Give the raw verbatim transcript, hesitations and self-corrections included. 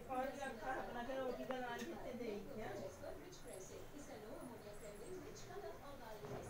और क्या खा बना के रोटी बनानी कितने देरी क्या